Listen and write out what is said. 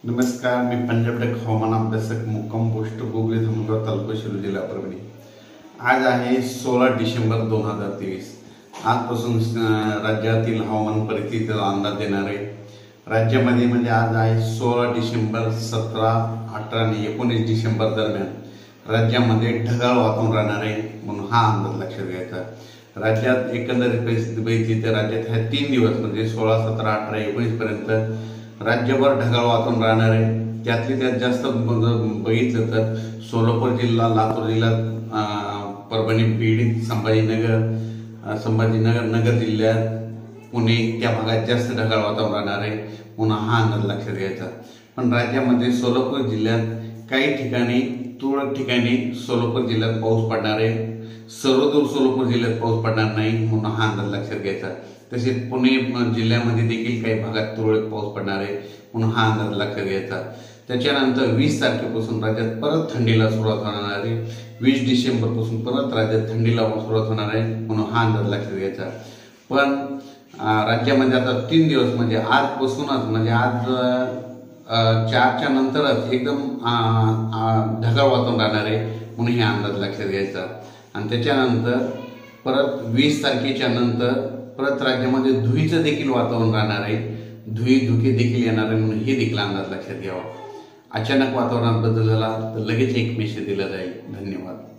नमस्कार, मी पंजाब टेक हवामान अभ्यासक मुक्काम पोस्ट गोगले धामणगाव तालुका शिरूर जिल्हा परभणी। आज आहे 16 डिसेंबर 2023। आजपासून राज्यातील हवामान परिस्थितीचा अंदाज देणार आहे। राज्यामध्ये म्हणजे आज आहे 16 डिसेंबर, 17, 18 आणि 19 डिसेंबर दरम्यान राज्यामध्ये ढगाळ वातावरण राहणार आहे, म्हणून हा अंदाज लक्षात घ्यायचा। राज्यात एकंदरीत परिस्थिती बघितली तर राज्यात ह्या 3 दिवस म्हणजे 16, 17, 18, 19 पर्यंत राज्यभर ढगाळ वातावरण राहणार आहे। त्यातली त्यात जास्त बघितलं तर सोलापूर जिल्हा, लातूर जिल्हा, परभणी, बीड, संभाजीनगर, नगर जिल्ह्यात, पुणे त्या भागात जास्त ढगाळ वातावरण राहणार आहे, म्हणून हा अंदाज लक्षात घ्यायचा। पण राज्यामध्ये सोलापूर जिल्ह्यात काही ठिकाणी, तुरळक ठिकाणी सोलापूर जिल्ह्यात पाऊस पडणार आहे। सर्वदूर सोलापूर जिल्ह्यात पाऊस पडणार नाही, म्हणून हा अंदाज लक्षात घ्यायचा। तसेच पुणे जिल्ह्यामध्ये देखील काही भागात तुरळक पाऊस पडणार आहे, म्हणून हा अंदाज लक्षात घ्यायचा। त्याच्यानंतर 20 तारखेपासून राज्यात परत थंडीला सुरुवात होणार आहे। 20 डिसेंबर पासून परत राज्यात थंडीला सुरुवात होणार आहे, म्हणून हा अंदाज लक्षात घ्यायचा। पण राज्यामध्ये आता 3 दिवस म्हणजे आजपासूनच म्हणजे आज 4च्या नंतरच एकदम ढगाळ वातावरण राहणार आहे, म्हणून हे अंदाज लक्षात घ्यायचा। आणि त्याच्यानंतर परत 20 तारखेच्या नंतर परत राज्यामध्ये धुळीचं देखील वातावरण राहणार आहे, धुके देखील येणार आहे, म्हणून हे देखील अंदाज लक्षात घ्यावा। अचानक वातावरणात बदल झाला तर लगेच एक मेसेज दिला जाईल। धन्यवाद।